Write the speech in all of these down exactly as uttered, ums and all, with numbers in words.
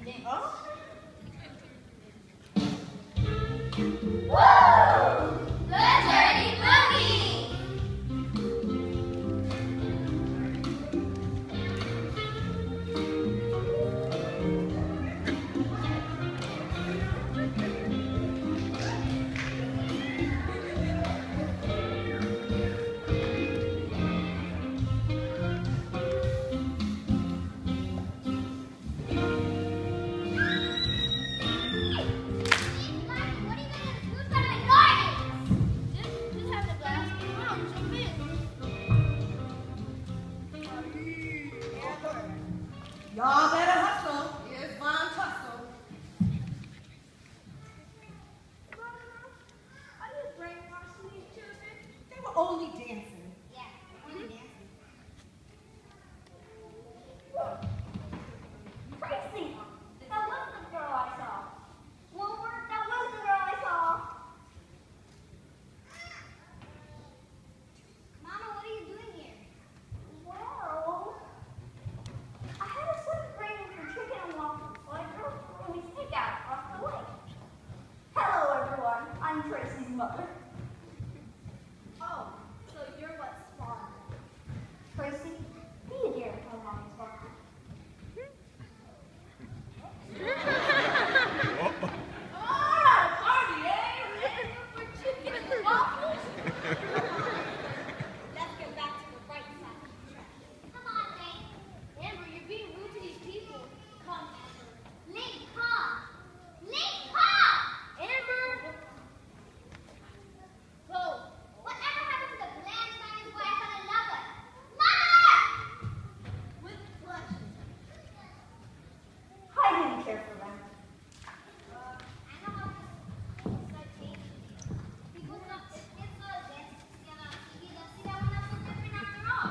dance. Oh? Woo! The Dirty Boogie! Y'all better hustle. Here's Von Tussle. Are you brainwashing these children? They were only dancing. Yeah, only dancing. Tracy! That was the girl I saw. Wilbur, that was the girl I saw. Mama, what are you doing here? Well, I had a sudden craving for chicken and waffles, so I drove to Ruby's takeout across the lake. Hello, everyone. I'm Tracy's mother. Oh, so you're what spawned her. Tracy, be a dear and tell Mommy's mother. Ah, party, eh? For chicken and waffles? Let's get back to the right side of the track. Come on, Nate. Amber, you're being rude to these people. Come, Amber. Nate, come. Nate, come! Amber! Go. Whatever happened to the bland Spanish wife and another? Mother! With pleasure. I didn't care for them. Uh, I know how this start changing. People stop, if kids go to dance together on T V, they'll see that we're not so different after all.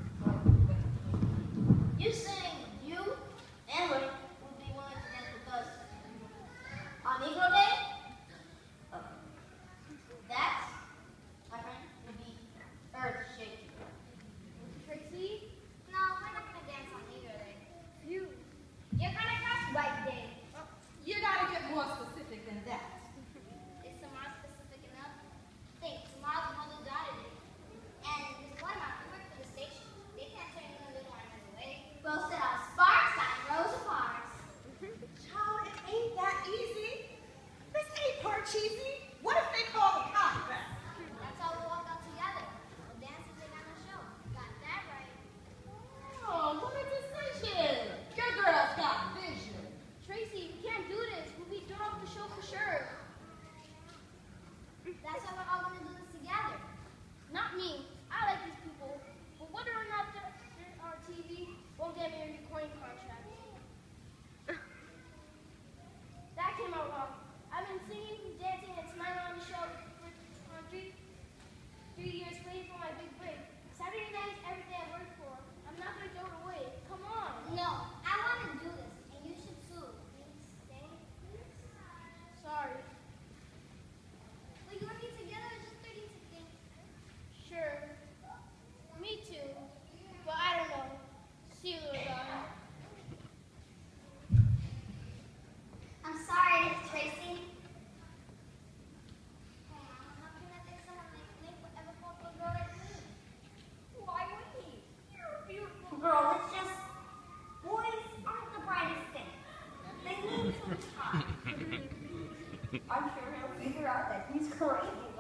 You saying you, Amber, would be willing to dance with us on Negro Day? Uh, that, my friend, would be earth-shaking. Tracy? No, we're not gonna dance on Negro Day. You, you're gonna cross White Day. You gotta get more specific than that. Is tomorrow specific enough? Think, tomorrow's Mother's Daughter Day. And this one month, we work for the station. They can't turn you little animals away. We'll set out sparks on Rosa Parks. Child, it ain't that easy. This ain't part cheesy. What if they call the cops back? That's how we walk out together. We'll dance and take on the show. Got that right. Oh, what a decision. Your girl's got vision. Tracy, we can't do this. We'll be thrown off the show for sure. That's why we're all going to do this together. Not me. I like these people. But whether or not they're they're on T V won't get me a recording contract. That came out wrong. I've been singing, dancing, and smiling on the show for uh, three, three years waiting for my big break. Saturday night is every day I work for. I'm not going to throw it away. Come on. No, I want to do this, and you should too. Please stay. Sorry. Will you working together or just thirty to think? Sure. Me too. But I don't know. See you, little darling. I'm sorry, Miss Tracy. How can I think someone like Nick would ever fall for a girl like me? Why would he? You're a beautiful girl. It's just boys aren't the brightest thing. They need some time. I'm sure he'll figure out that he's crazy.